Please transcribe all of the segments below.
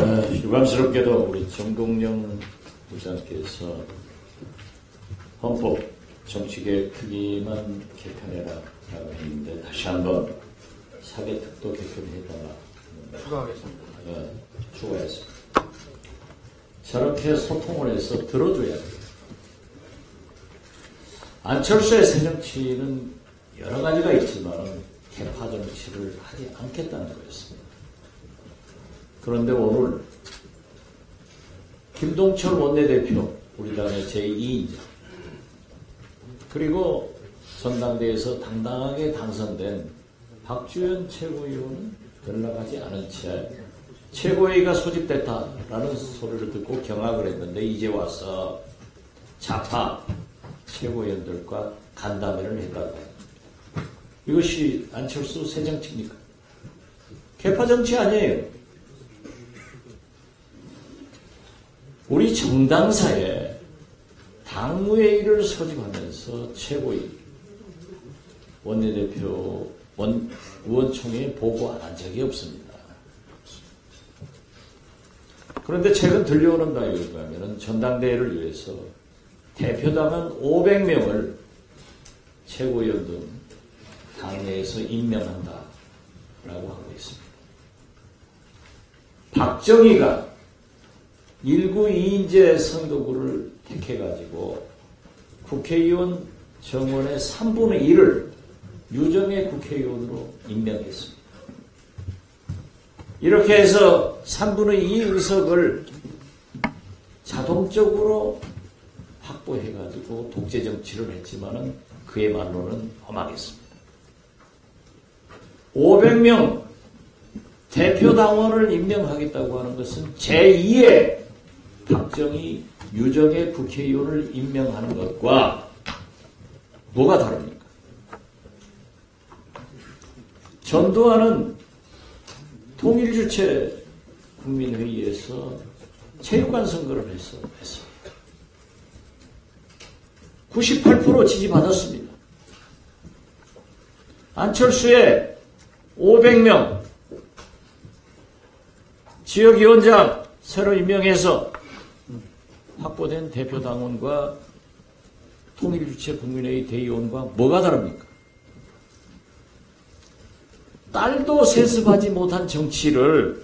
유감스럽게도 우리 정동영 부장께서 헌법 정치개혁 특위만 개편해라라고 했는데 다시 한번 사개특도 개편해달라 추가하겠습니다. 추가했습니다. 저렇게 소통을 해서 들어줘야 돼요. 안철수의 새정치는 여러 가지가 있지만 개파 정치를 하지 않겠다는 거였습니다. 그런데 오늘 김동철 원내대표, 우리 당의 제2인자, 그리고 전당대회에서 당당하게 당선된 박주현 최고위원은 연락하지 않은 채 최고회의가 소집됐다라는 소리를 듣고 경악을 했는데 이제 와서 좌파 최고위원들과 간담회를 했다고 합니다. 이것이 안철수 새 정치입니까? 개파 정치 아니에요. 우리 정당사에 당무회의를 소집하면서 최고위, 원내대표, 의원총회에 보고 안 한 적이 없습니다. 그런데 최근 들려오는 바에 의하면 전당대회를 위해서 대표당은 500명을 최고위원 등 당내에서 임명한다라고 하고 있습니다. 박정희가 1구 2인제 선거구를 택해가지고 국회의원 정원의 3분의 1을 유정의 국회의원으로 임명했습니다. 이렇게 해서 3분의 2 의석을 자동적으로 확보해가지고 독재 정치를 했지만은 그의 말로는 험하겠습니다. 500명 대표당원을 임명하겠다고 하는 것은 제2의 박정희, 유정의 국회의원을 임명하는 것과 뭐가 다릅니까? 전두환은 통일주체 국민회의에서 체육관 선거를 했습니다. 98% 지지받았습니다. 안철수의 500명 지역위원장 새로 임명해서 확보된 대표당원과 통일주체 국민회의 대의원과 뭐가 다릅니까? 딸도 세습하지 못한 정치를,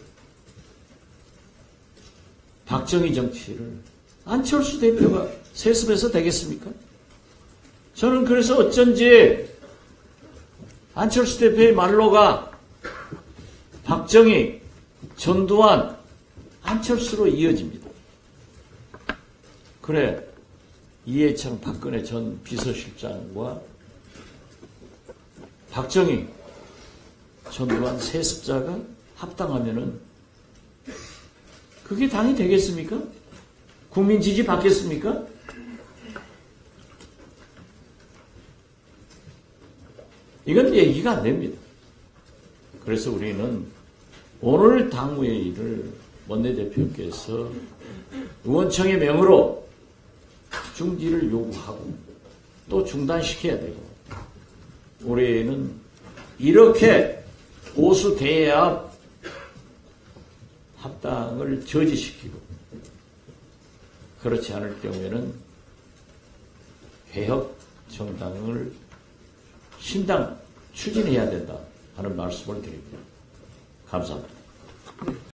박정희 정치를 안철수 대표가 세습해서 되겠습니까? 저는 그래서 어쩐지 안철수 대표의 말로가 박정희, 전두환, 안철수로 이어집니다. 그래, 이해창 박근혜 전 비서실장과 박정희, 전두환 세습자가 합당하면은 그게 당이 되겠습니까? 국민 지지 받겠습니까? 이건 얘기가 안 됩니다. 그래서 우리는 오늘 당무회의를 원내대표께서 의원총회 명으로 중지를 요구하고 또 중단시켜야 되고, 올해에는 이렇게 보수 대합 합당을 저지시키고, 그렇지 않을 경우에는 개혁 정당을 신당 추진해야 된다 하는 말씀을 드립니다. 감사합니다.